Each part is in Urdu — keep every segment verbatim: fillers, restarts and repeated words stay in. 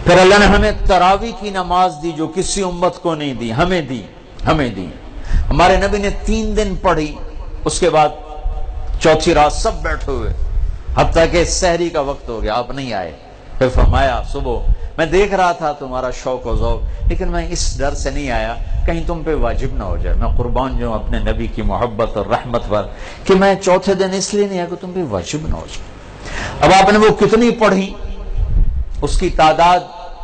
پھر اللہ نے ہمیں تراوی کی نماز دی جو کسی امت کو نہیں دی، ہمیں دی ہمیں دی ہمارے نبی نے تین دن پڑھی، اس کے بعد چوتھی رات سب بیٹھے ہوئے، حتیٰ کہ سحری کا وقت ہو گیا، آپ نہیں آئے۔ پھر فرمایا صبح میں دیکھ رہا تھا تمہارا شوق و ذوق، لیکن میں اس ڈر سے نہیں آیا کہیں تم پہ واجب نہ ہو جائے، میں قربان جو ہوں اپنے نبی کی محبت اور رحمت پر کہ میں چوتھے دن اس لیے نہیں آیا کہ تم پہ واجب نہ ہو جائے۔ اب آپ نے وہ کتنی پڑھی، اس کی تعداد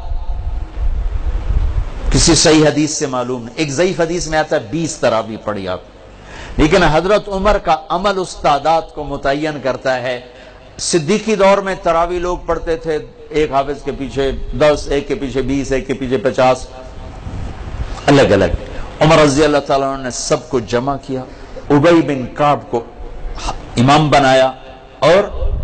کسی صحیح حدیث سے معلوم نہیں، ایک ضعیف حدیث میں آتا ہے بیس تراویح پڑھی آپ، لیکن حضرت عمر کا عمل اس تعداد کو متعین کرتا ہے۔ صدیقی دور میں تراویح لوگ پڑھتے تھے، ایک حافظ کے پیچھے دس، ایک کے پیچھے بیس، ایک کے پیچھے پچاس، الگ الگ۔ عمر رضی اللہ تعالیٰ عنہ نے سب کو جمع کیا، ابی بن کعب کو امام بنایا اور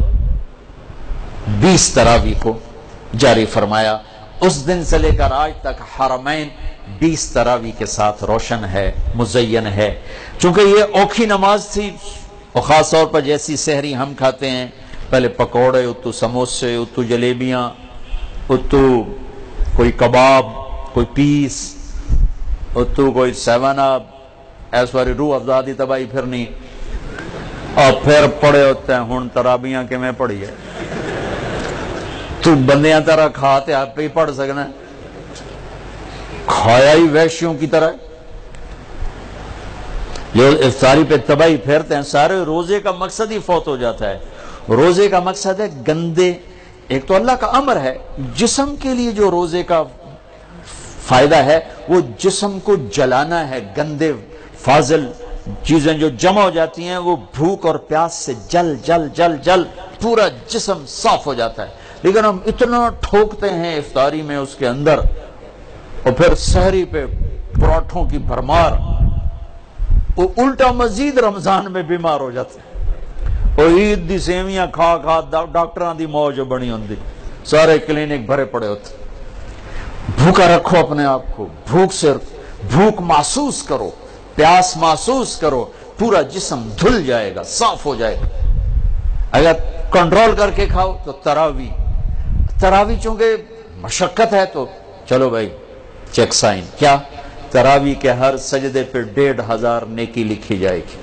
بیس تراویح کو جاری فرمایا۔ اس دن سے لے کر آج تک حرمین بیس تراویح کے ساتھ روشن ہے، مزین ہے، چونکہ یہ اوکھی نماز تھی، اور خاص طور پر جیسی سحری ہم کھاتے ہیں، پہلے پکوڑے، اتو سموسے، اتو جلیبیاں، اتو کوئی کباب، کوئی پیس، اتو کوئی سیون اپ، ایس والی روح افزادی تباہی پھرنی، اور پھر پڑے ہوتے ہیں ہن ترابیاں کہ میں پڑھی ہے تو بندیاں طرح کھاتے آپ پہ ہی پڑھ سکنا، کھایا ہی ویشیوں کی طرح۔ جو افطاری پہ تباہی پھیرتے ہیں، سارے روزے کا مقصد ہی فوت ہو جاتا ہے۔ روزے کا مقصد ہے گندے، ایک تو اللہ کا امر ہے، جسم کے لیے جو روزے کا فائدہ ہے وہ جسم کو جلانا ہے، گندے فاضل چیزیں جو جمع ہو جاتی ہیں وہ بھوک اور پیاس سے جل جل جل جل پورا جسم صاف ہو جاتا ہے، لیکن ہم اتنا ٹھوکتے ہیں افطاری میں اس کے اندر، اور پھر سحری پہ پراٹھوں کی بھرمار، وہ الٹا مزید رمضان میں بیمار ہو جاتے ہیں۔ اور عید دی سیویاں کھا کھا ڈاکٹراں دی موج بنی ہوندی، سارے کلینک بھرے پڑے ہوتے۔ بھوکا رکھو اپنے آپ کو، بھوک سے بھوک محسوس کرو، پیاس محسوس کرو، پورا جسم دھل جائے گا، صاف ہو جائے گا۔ اگر کنٹرول کر کے کھاؤ تو تراویح تراویح چونکہ مشقت ہے تو چلو بھائی چیک سائن، کیا تراویح کے ہر سجدے پہ ڈیڑھ ہزار نیکی لکھی جائے گی،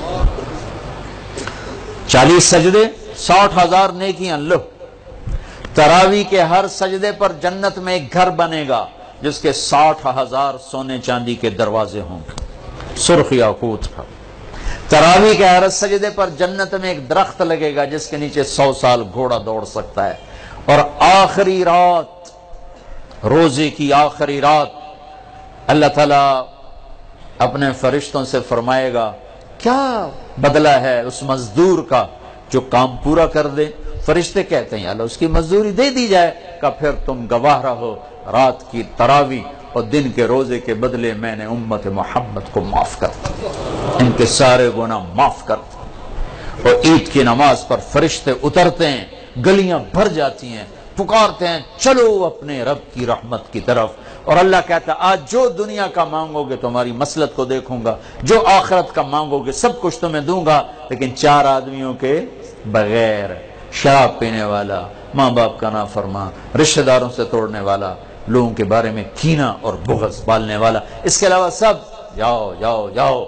چالیس سجدے ساٹھ ہزار نیکیاں لو۔ تراویح کے ہر سجدے پر جنت میں ایک گھر بنے گا جس کے ساٹھ ہزار سونے چاندی کے دروازے ہوں گے، سرخ یاقوت کا۔ تراویح کے ہر سجدے پر جنت میں ایک درخت لگے گا جس کے نیچے سو سال گھوڑا دوڑ سکتا ہے۔ اور آخری رات، روزے کی آخری رات، اللہ تعالیٰ اپنے فرشتوں سے فرمائے گا کیا بدلہ ہے اس مزدور کا جو کام پورا کر دے؟ فرشتے کہتے ہیں یا اللہ اس کی مزدوری دے دی جائے، کہ پھر تم گواہ رہو رات کی تراویح اور دن کے روزے کے بدلے میں نے امت محمد کو معاف کر دیا، ان کے سارے گناہ معاف کر دیا۔ اور عید کی نماز پر فرشتے اترتے ہیں، گلیاں بھر جاتی ہیں، پکارتے ہیں چلو اپنے رب کی رحمت کی طرف، اور اللہ کہتا ہے آج جو دنیا کا مانگو گے تمہاری مسلط کو دیکھوں گا، جو آخرت کا مانگو گے سب کچھ تمہیں دوں گا، لیکن چار آدمیوں کے بغیر، شراب پینے والا، ماں باپ کا نافرمان، رشتہ داروں سے توڑنے والا، لوگوں کے بارے میں کینہ اور بغض پالنے والا، اس کے علاوہ سب جاؤ جاؤ جاؤ۔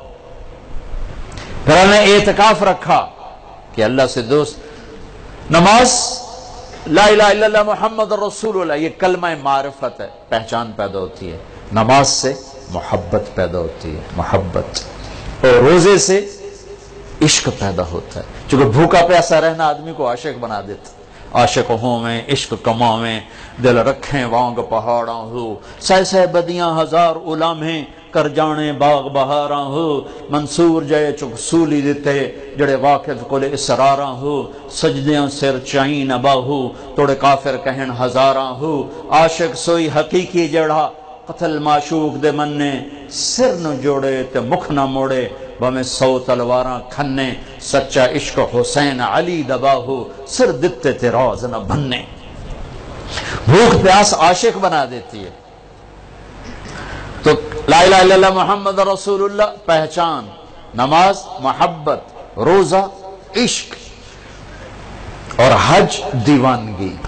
پھر ہم نے اعتکاف رکھا کہ اللہ سے دوست، نماز لا الہ الا اللہ محمد رسول اللہ، یہ کلمہ معرفت ہے، پہچان پیدا ہوتی ہے، نماز سے محبت پیدا ہوتی ہے، محبت، اور روزے سے عشق پیدا ہوتا ہے، چونکہ بھوکا پیاسا رہنا آدمی کو عاشق بنا دیتا ہے۔ عاشق ہوں میں عشق کماویں، دل رکھیں وانگ پہاڑاں ہو، سہ سہ بدیاں ہزار علامیں کر جانے باغ بہاراں ہو، منصور جائے چک سولی دیتے جڑے واقف کل اسراراں ہو، سجدیاں سر چائیں نباہو توڑے کافر کہن ہزاراں ہو، عاشق سوئی حقیقی جڑا قتل معشوق دے مننے، سر نہ جوڑے تے مکھ نہ موڑے بمیں سو تلواراں کھنے، سچا عشق حسین علی دباہو سر دتے تے راز نہ بننے۔ بھوک پیاس عاشق بنا دیتی ہے۔ تو لا الہ الا اللہ محمد رسول اللہ پہچان، نماز محبت، روزہ عشق، اور حج دیوانگی۔